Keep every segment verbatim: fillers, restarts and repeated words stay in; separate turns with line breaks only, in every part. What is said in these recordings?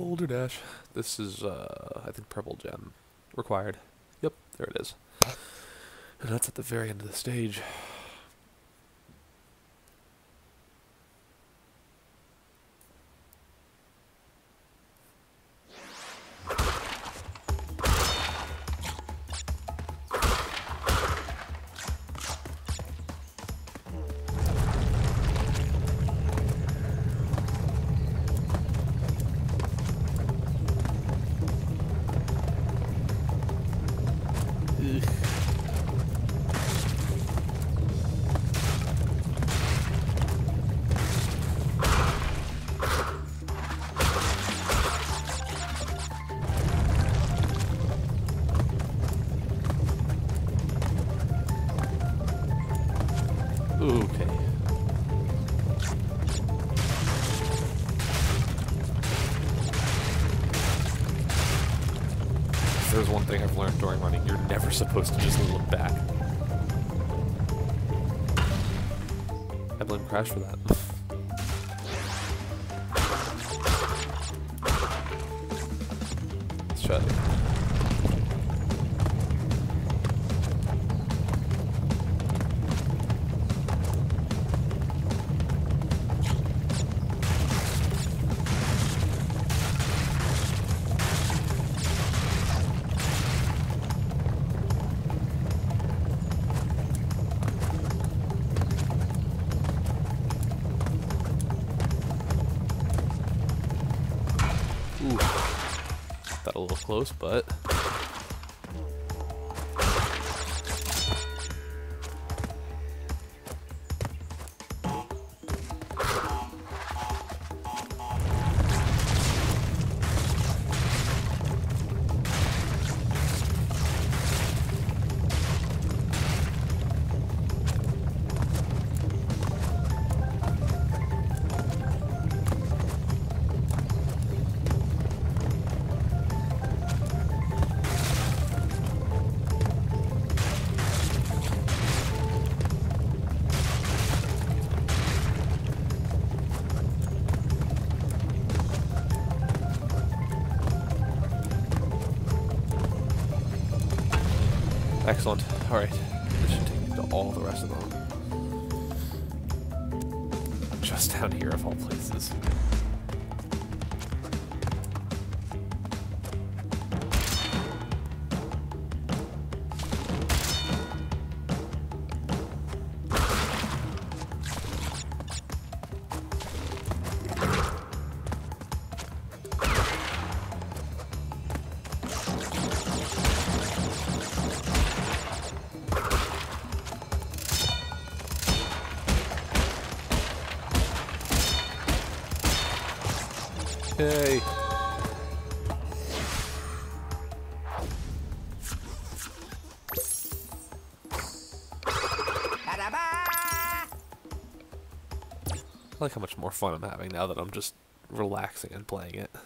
Boulder Dash. This is, uh, I think purple gem required. Yep, there it is. And that's at the very end of the stage. Okay. If there's one thing I've learned during running, you're never supposed to just look back. I blame Crash for that. Let's try it. Ooh, that a little close, but excellent. Alright, this should take me to all the rest of them. Just down here of all places. Yay! I like how much more fun I'm having now that I'm just relaxing and playing it.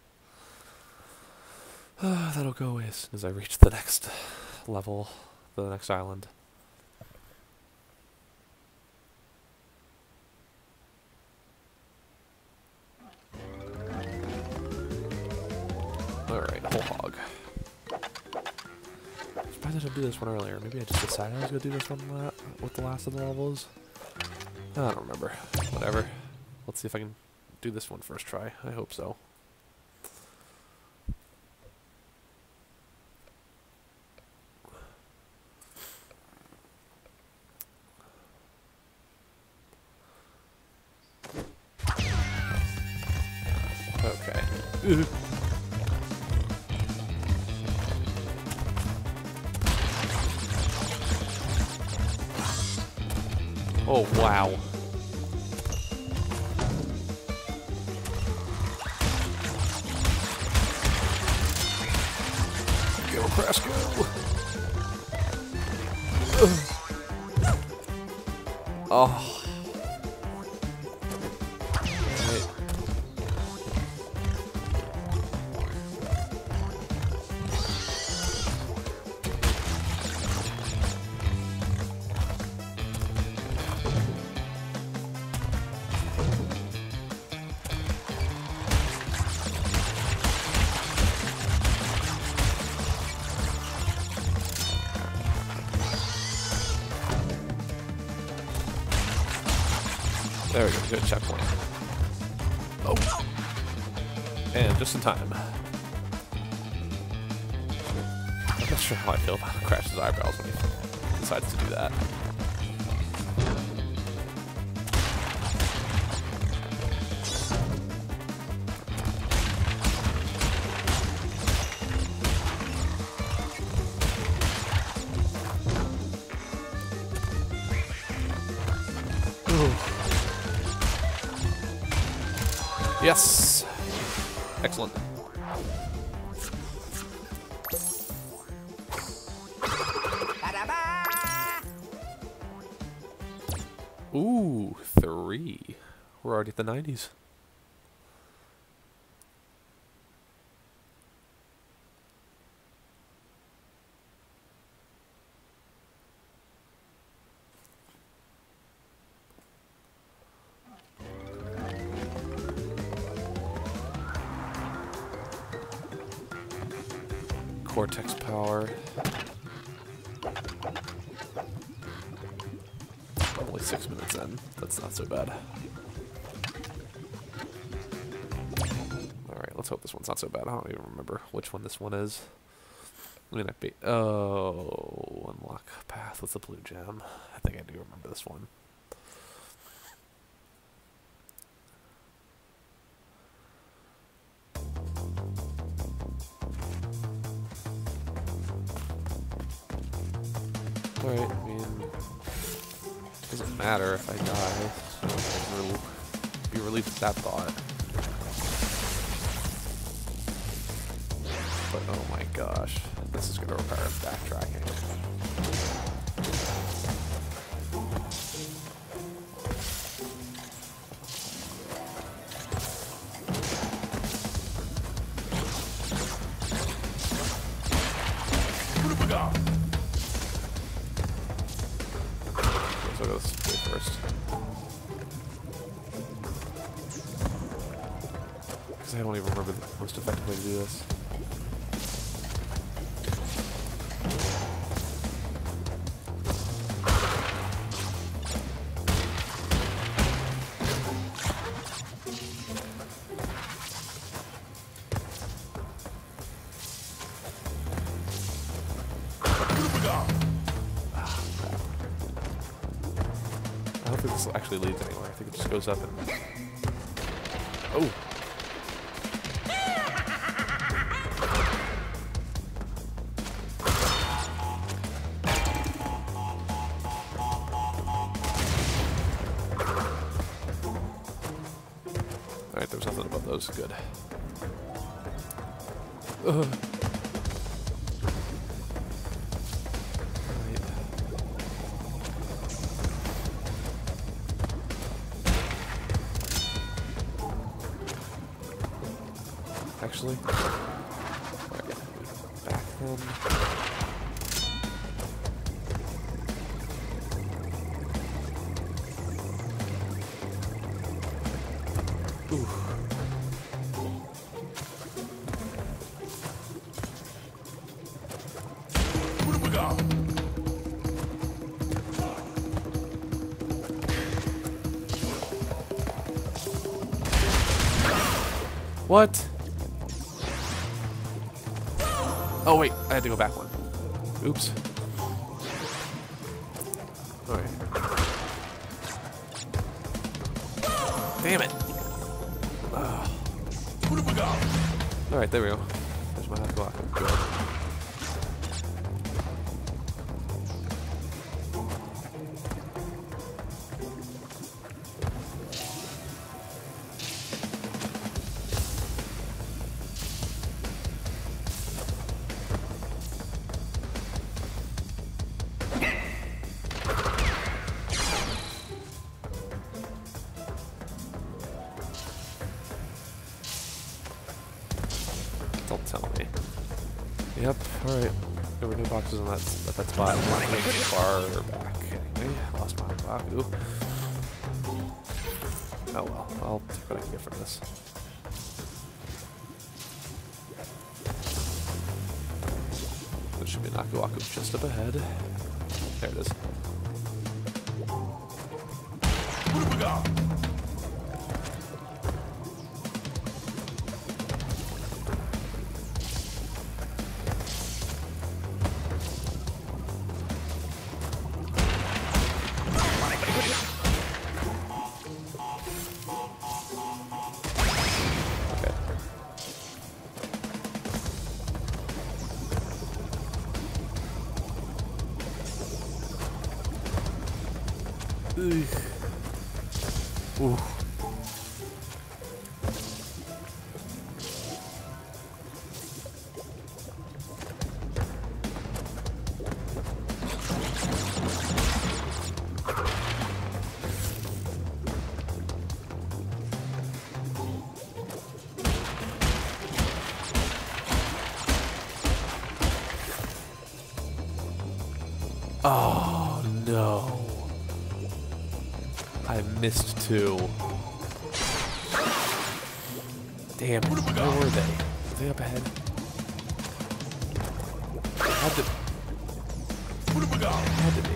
Uh, that'll go away as soon as I reach the next level, the next island. Alright, whole hog. Surprised I didn't do this one earlier. Maybe I just decided I was going to do this one la with the last of the levels. I don't remember. Whatever. Let's see if I can do this one first try. I hope so. Okay. Oh, wow. Go, Crash, go! Oh. Right. There we go, good checkpoint. Oh! And just in time. I'm not sure how I feel about Crash's eyebrows when he decides to do that. Yes! Excellent. Ooh, three. We're already at the nineties. Cortex power. Only six minutes in. That's not so bad. Alright, let's hope this one's not so bad. I don't even remember which one this one is. I mean, I be oh, unlock path with the blue gem. I think I do remember this one. Alright, I mean, it doesn't matter if I die, so I can be relieved of that thought. But oh my gosh, this is going to require backtracking. So I'll go this way first. Because I don't even remember the most effective way to do this. I don't think this actually leads anywhere. I think it just goes up and... Oh! Alright, there was nothing about those. Good. Ugh. Actually, right, back then. Ooh. Where do we go? What? Oh wait, I had to go back one. Oops. Alright. Damn it! Alright, there we go. There's my half block. Good. Don't tell me. Yep, alright. There were no boxes on that, at that spot. I'm not going far back. Anyway, lost my block. Ooh. Oh well, I'll take what I can get from this. There should be an Akuaku just up ahead. There it is. What do we got? Ooh. Oh no. I missed two. Damn, where were they? Were they up ahead? Had to, had to be.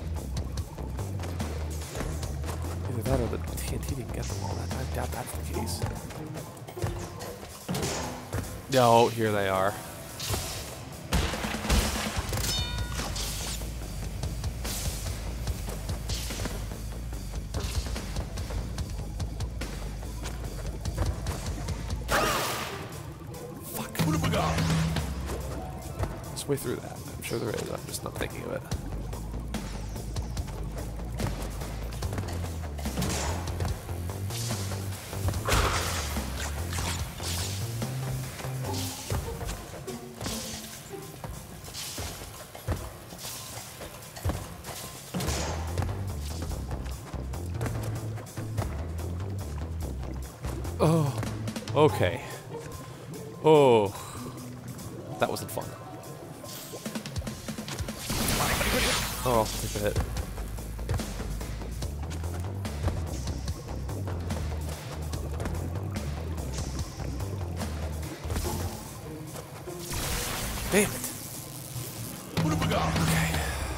Either that or the T N T didn't get them all. I doubt that's the case. No, here they are. Way through that. I'm sure there is. I'm just not thinking of it. Oh, okay. Oh, that wasn't fun. Oh, take a hit. Damn it. What have we got? Okay.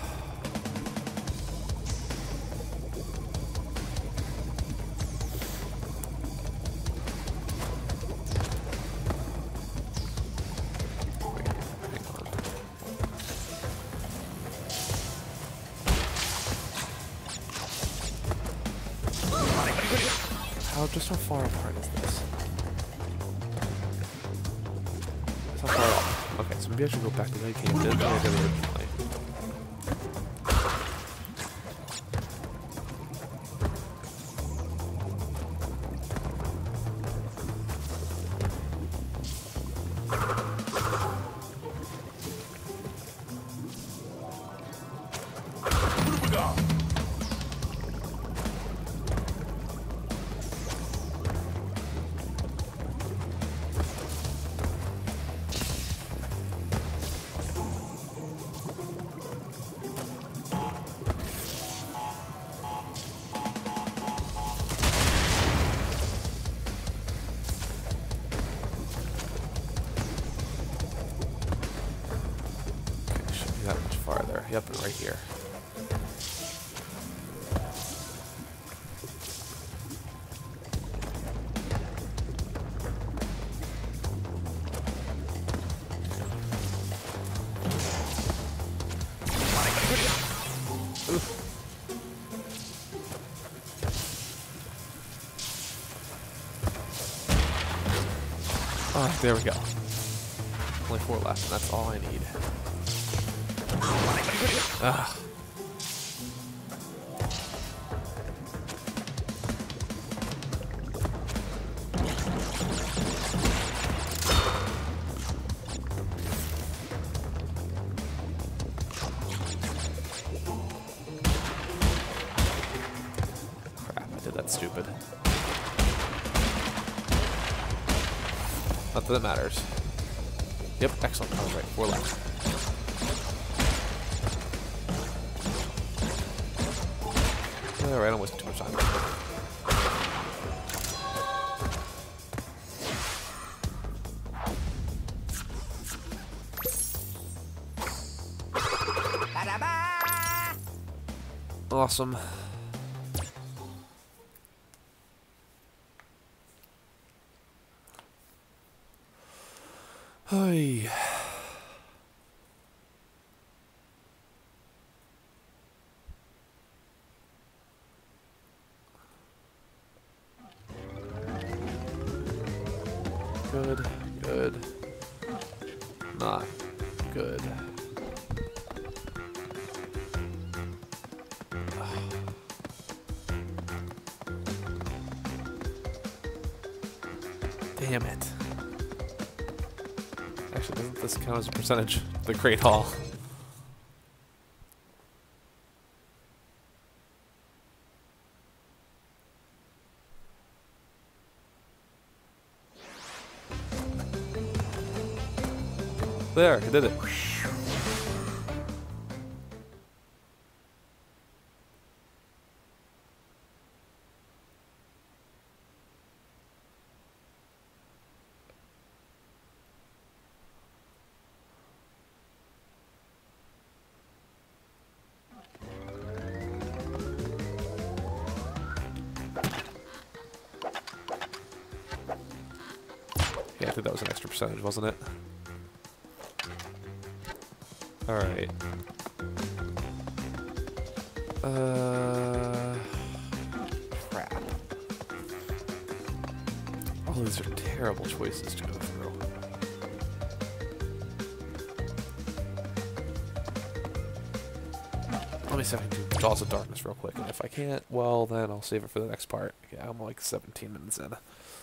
Wait, hang on. How, just how far apart is this? How far off? Okay, so maybe I should go back to the way I came to, the way I did originally. That much farther. Yep, and right here. Oof. Oh, there we go. Only four left, and that's all I need. Ah. Crap, I did that stupid. Not that it matters. Yep, excellent. I was right. Four left. Alright, I'm wasting too much time. Awesome. Hey. Good, good, not good. Damn it. Actually, doesn't this count as a percentage? The Great Hall. There, I did it. Yeah, I think that was an extra percentage, wasn't it? Alright. Uh, crap. All these are terrible choices to go through. Let me see if I can do Jaws of Darkness real quick, and if I can't, well, then I'll save it for the next part. Yeah, I'm like seventeen minutes in.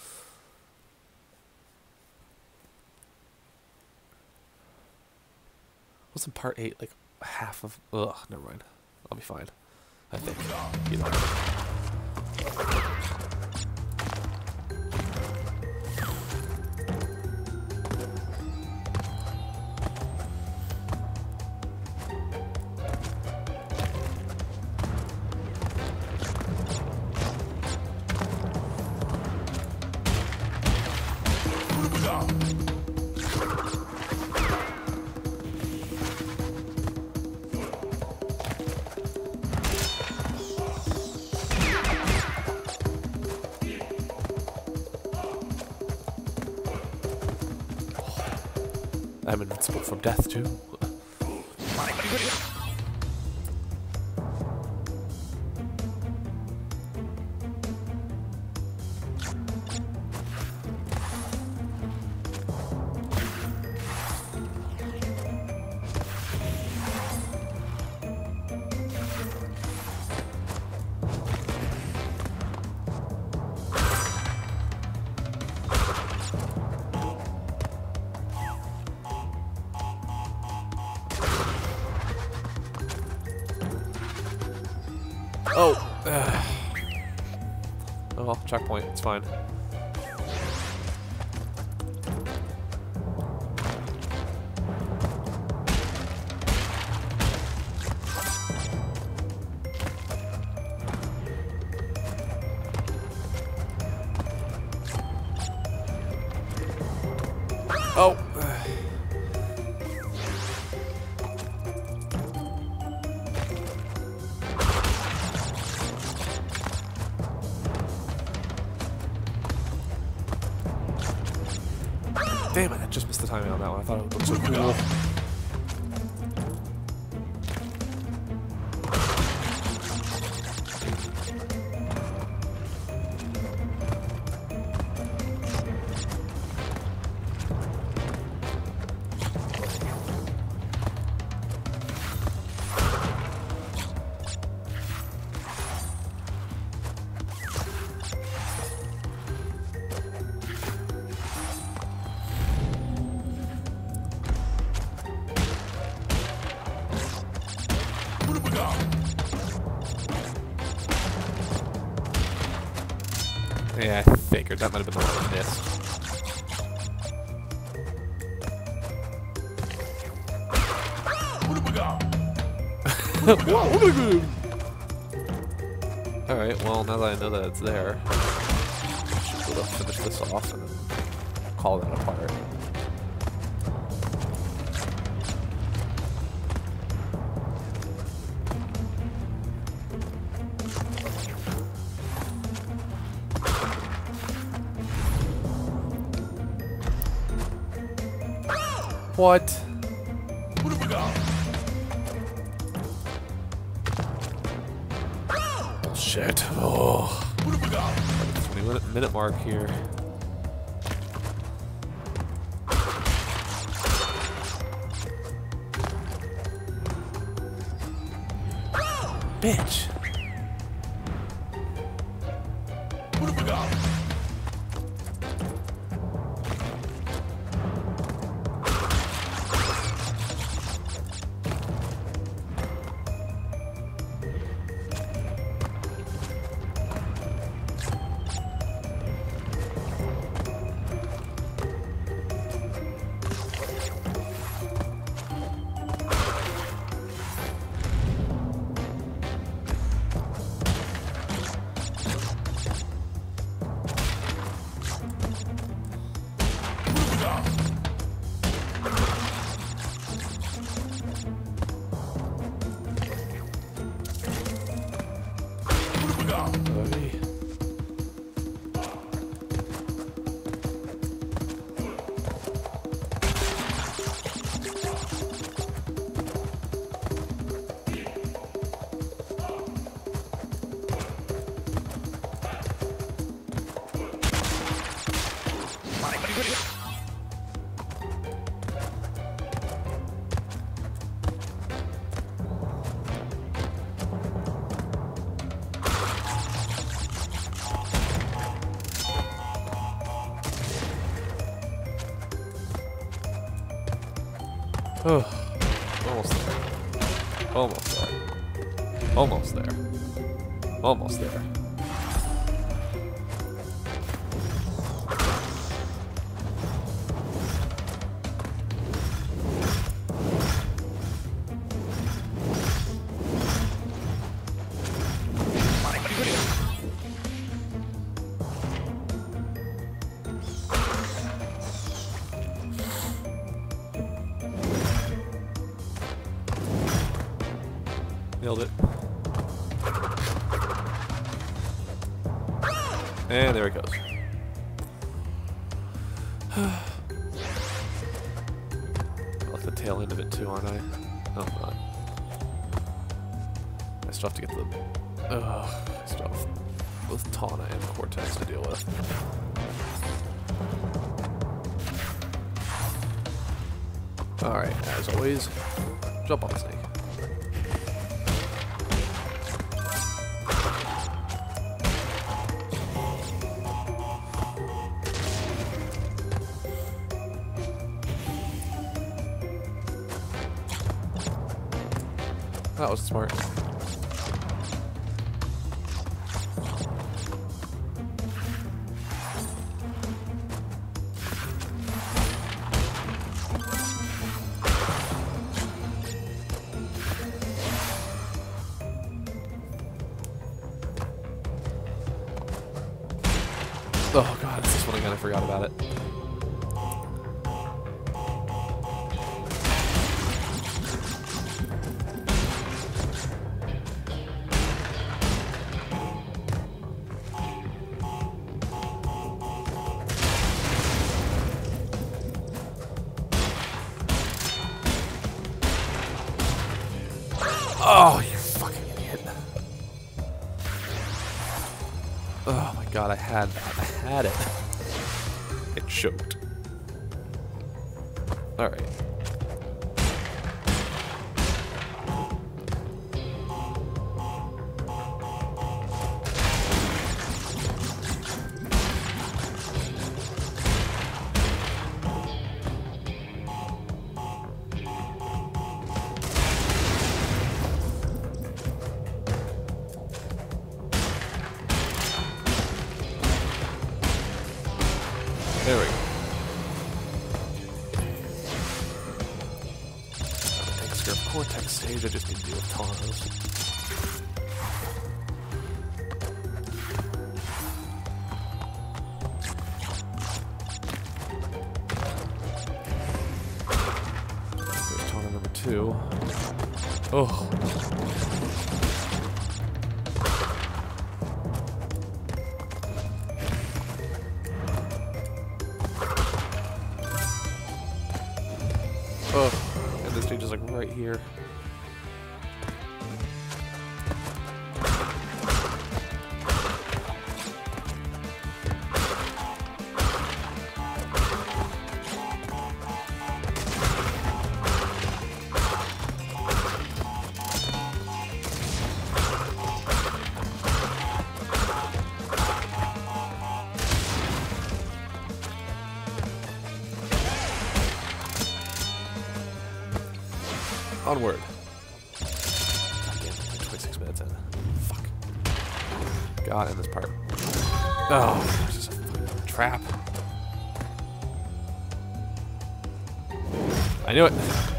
Wasn't part eight like half of? Ugh, never mind. I'll be fine. I think. You know. I'm invincible from death, too. Oh! Uh. Oh well, checkpoint, it's fine. Oh! Damn it, I just missed the timing on that one. I thought it would look so cool. Yeah, I figured that might have been the one I missed. Alright, well, now that I know that it's there, I should be able to finish this off and call that apart. What? What have we got? Bullshit. Oh. What have we got? twenty minute, minute mark here. Bitch. What have we got? Oh, almost there. Almost there. Almost there. Almost there. Nailed it. And there it goes. I like the tail end of it too, aren't I? No, I'm not. I still have to get the ugh, stuff with Tana and Cortex to deal with. Alright, as always, jump on the snake. That was smart. Oh god, it's this one again, I forgot about it. Oh, you fucking idiot. Oh my god, I had that. I had it. It choked. Alright. There we go. Takes care of Cortex stage, I just need to deal with Tauros. There's Tauros number two. Oh. Oh, and this stage is like right here. Onward. God damn it, like twenty-six minutes in. Fuck. God, in this part. Oh, this is a fucking trap. I knew it.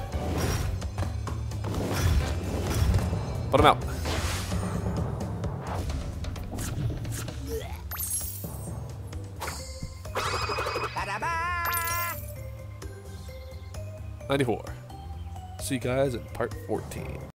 Put him out. ninety-four. See you guys in part fourteen.